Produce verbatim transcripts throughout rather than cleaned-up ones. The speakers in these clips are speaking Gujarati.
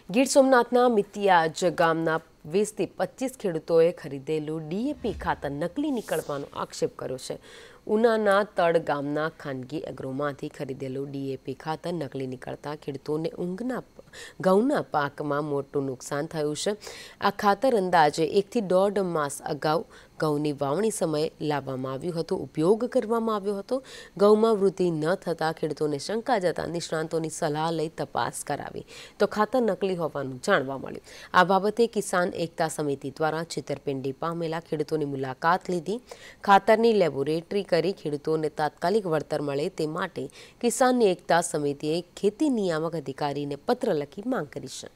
ગીર સોમનાથના મિતિયાજ ગામના વીસ થી પચીસ ખેડૂતોએ ખરીદેલું ડીએપી ખાતર નકલી નીકળવાનો આક્ષેપ કર્યો છે। ઉનાના તળ ગામના ખાનગી એગ્રોમાંથી ખરીદેલું ડીએપી ખાતર નકલી નીકળતા ખેડૂતોને ઊંઘના ઘઉંના પાકમાં મોટું નુકસાન થયું છે। આ ખાતર અંદાજે એકથી દોઢ માસ અગાઉ ઘઉંની વાવણી સમયે લાવવામાં આવ્યું હતું, ઉપયોગ કરવામાં આવ્યો હતો। ઘઉંમાં વૃદ્ધિ ન થતાં ખેડૂતોને શંકા જતા નિષ્ણાંતોની સલાહ લઈ તપાસ કરાવી તો ખાતર નકલી હોવાનું જાણવા મળ્યું। આ બાબતે કિસાન એકતા સમિતિ દ્વારા છેતરપિંડી પામેલા ખેડૂતોની મુલાકાત લીધી। ખાતરની લેબોરેટરી કરી ખેડૂતોને તાત્કાલિક વળતર મળે તે માટે કિસાન એકતા સમિતિએ ખેતી નિયામક અધિકારીને પત્ર લખી માંગ કરી છે।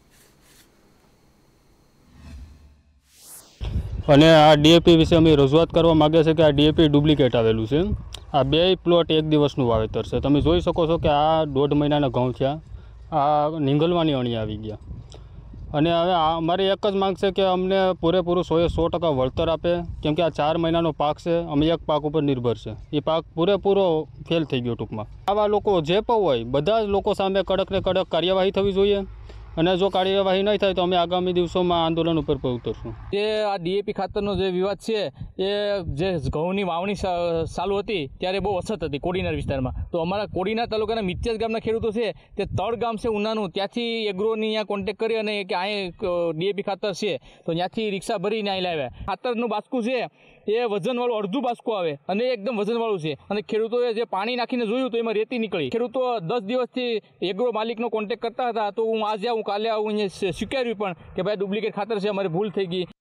અને આ ડીએપી વિશે અમે રજૂઆત કરવા માગે છે કે આ ડીએપી ડુપ્લિકેટ આવેલું છે। આ બે પ્લોટ એક દિવસનું વાવેતર છે। તમે જોઈ શકો છો કે આ દોઢ મહિનાના ઘઉં થયા, આ નીંગલવાની અણી આવી ગયા। અને હવે અમારી એક જ માંગ છે કે અમને પૂરેપૂરું સો એ સો ટકા વળતર આપે, કેમ કે આ ચાર મહિનાનો પાક છે, અમે એક પાક ઉપર નિર્ભર છે। એ પાક પૂરેપૂરો ફેલ થઈ ગયો ટૂંકમાં। આવા લોકો જે પણ હોય બધા જ લોકો સામે કડક ને કડક કાર્યવાહી થવી જોઈએ, અને જો કાર્યવાહી નહીં થાય તો અમે આગામી દિવસોમાં આંદોલન ઉપર પર ઉતરશું। જે આ ડીએપી ખાતરનો જે વિવાદ છે એ જે ઘઉંની વાવણી ચાલુ હતી ત્યારે બહુ અછત હતી કોડીનાર વિસ્તારમાં। તો અમારા કોડીનાર તાલુકાના મિત્યાજ ગામના ખેડૂતો છે તે તળ ગામ છે ઉનાનું, ત્યાંથી એગ્રોની અહીંયા કોન્ટેક્ટ કરી અને કે અહીં ડીએપી ખાતર છે તો ત્યાંથી રિક્ષા ભરીને અહીં લાવ્યા। ખાતરનું બાસ્કું છે એ વજનવાળું અડધું બાસ્કું આવે અને એકદમ વજનવાળું છે, અને ખેડૂતોએ જે પાણી નાખીને જોયું તો એમાં રેતી નીકળી। ખેડૂતો દસ દિવસથી એગ્રો માલિકનો કોન્ટેક્ટ કરતા હતા, તો હું આજે આવું કાલે આવું અહીંયા સ્વીકાર્યું પણ કે ભાઈ ડુપ્લિકેટ ખાતર છે, અમારી ભૂલ થઈ ગઈ।